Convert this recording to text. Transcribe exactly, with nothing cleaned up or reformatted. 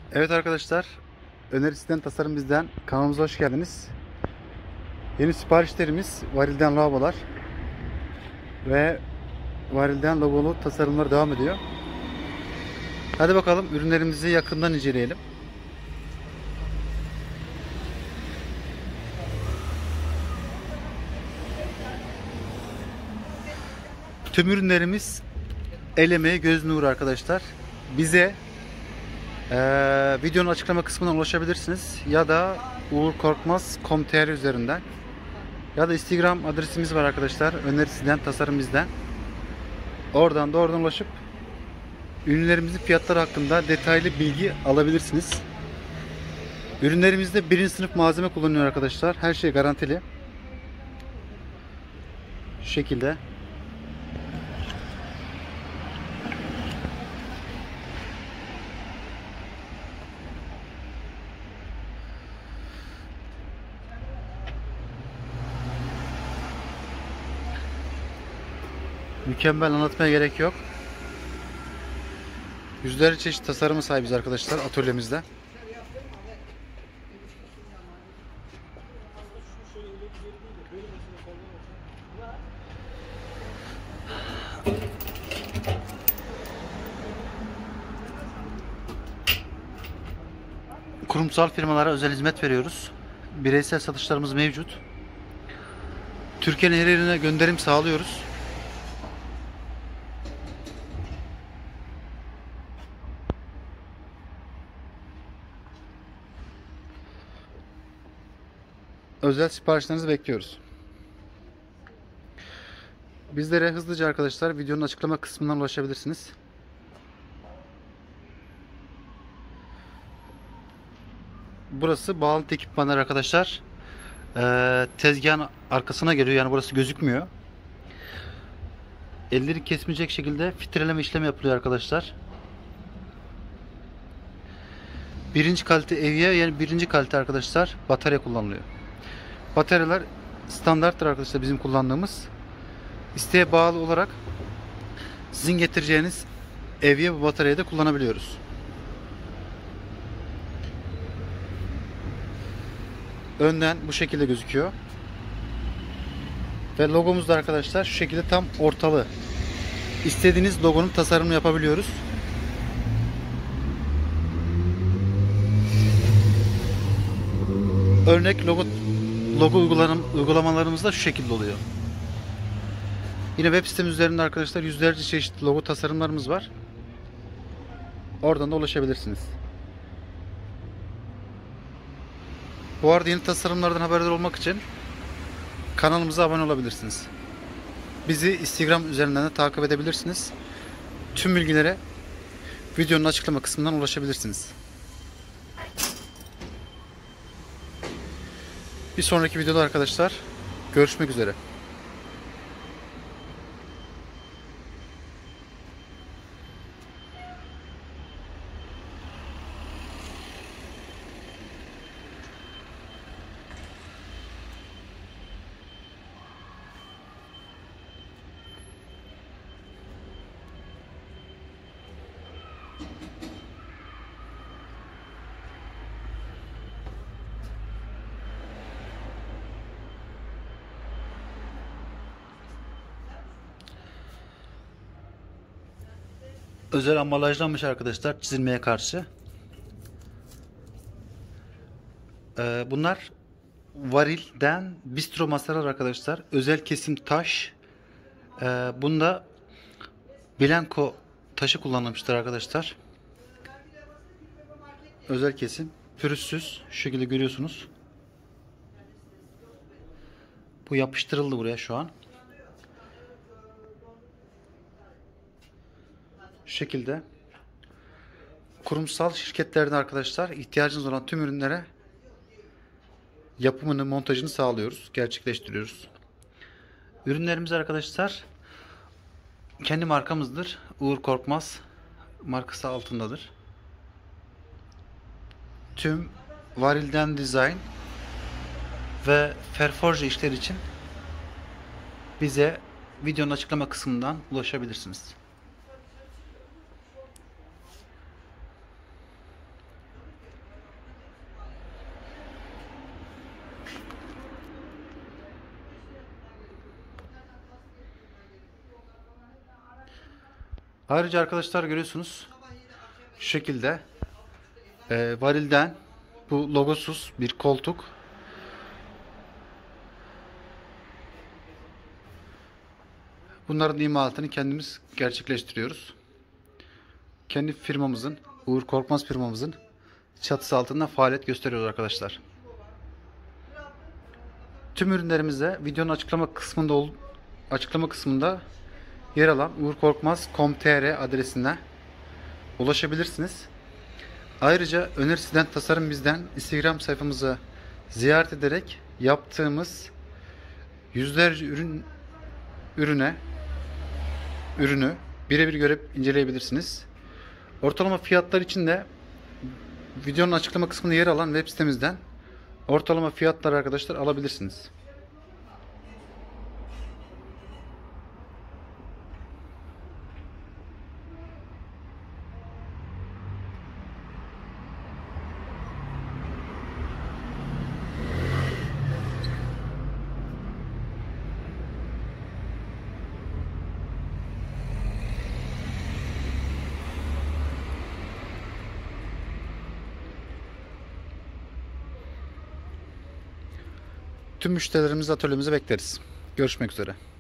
Evet arkadaşlar, önerisinden tasarım bizden kanalımıza hoş geldiniz. Yeni siparişlerimiz Varil'den lavabolar ve Varil'den logolu tasarımlar devam ediyor. Hadi bakalım ürünlerimizi yakından inceleyelim. Tüm ürünlerimiz el emeği, göz nuru arkadaşlar. Bize eee, videonun açıklama kısmından ulaşabilirsiniz ya da uğur korkmaz nokta com nokta tr üzerinden ya da Instagram adresimiz var arkadaşlar, önerisinden tasarım bizden. Oradan doğrudan ulaşıp ürünlerimizin fiyatları hakkında detaylı bilgi alabilirsiniz. Ürünlerimizde birinci sınıf malzeme kullanıyor arkadaşlar. Her şey garantili. Şu şekilde. Mükemmel, anlatmaya gerek yok. Yüzlerce çeşit tasarımı sahibiz arkadaşlar atölyemizde. Kurumsal firmalara özel hizmet veriyoruz. Bireysel satışlarımız mevcut. Türkiye'nin her yerine gönderim sağlıyoruz. Özel siparişlerinizi bekliyoruz. Bizlere hızlıca arkadaşlar videonun açıklama kısmından ulaşabilirsiniz. Burası bağlantı ekipmanları arkadaşlar. Ee, tezgahın arkasına geliyor, yani burası gözükmüyor. Elleri kesmeyecek şekilde filtreleme işlemi yapılıyor arkadaşlar. Birinci kalite evye, yani birinci kalite arkadaşlar batarya kullanılıyor. Bataryalar standarttır arkadaşlar, bizim kullandığımız. İsteğe bağlı olarak sizin getireceğiniz evye bu bataryayı da kullanabiliyoruz. Önden bu şekilde gözüküyor. Ve logomuz da arkadaşlar şu şekilde tam ortalı. İstediğiniz logonun tasarımını yapabiliyoruz. Örnek logo logo uygulam uygulamalarımız da şu şekilde oluyor. Yine web sitemiz üzerinde arkadaşlar yüzlerce çeşitli logo tasarımlarımız var. Oradan da ulaşabilirsiniz. Bu arada yeni tasarımlardan haberdar olmak için kanalımıza abone olabilirsiniz. Bizi Instagram üzerinden de takip edebilirsiniz. Tüm bilgilere videonun açıklama kısmından ulaşabilirsiniz. Bir sonraki videoda arkadaşlar görüşmek üzere. Özel ambalajlanmış arkadaşlar, çizilmeye karşı. Ee, bunlar Varil'den bistro masalar arkadaşlar. Özel kesim taş. Ee, bunda Blanco taşı kullanılmıştır arkadaşlar. Özel kesim. Pürüzsüz. Şu şekilde görüyorsunuz. Bu yapıştırıldı buraya şu an. Şu şekilde. Kurumsal şirketlerde arkadaşlar ihtiyacınız olan tüm ürünlere yapımını, montajını sağlıyoruz. Gerçekleştiriyoruz. Ürünlerimiz arkadaşlar kendi markamızdır. Uğur Korkmaz markası altındadır. Tüm Varil'den dizayn ve Ferforje işleri için bize videonun açıklama kısmından ulaşabilirsiniz. Ayrıca arkadaşlar görüyorsunuz şu şekilde e, varilden bu logosuz bir koltuk. Bunların imalatını kendimiz gerçekleştiriyoruz. Kendi firmamızın, Uğur Korkmaz firmamızın çatısı altında faaliyet gösteriyoruz arkadaşlar. Tüm ürünlerimize videonun açıklama kısmında açıklama kısmında yer alan uğur korkmaz nokta com nokta tr adresine ulaşabilirsiniz. Ayrıca Öneri Sizden Tasarım Bizden Instagram sayfamızı ziyaret ederek yaptığımız yüzlerce ürün ürüne ürünü birebir görüp inceleyebilirsiniz. Ortalama fiyatlar için de videonun açıklama kısmında yer alan web sitemizden ortalama fiyatlar arkadaşlar alabilirsiniz. Tüm müşterilerimizi atölyemize bekleriz. Görüşmek üzere.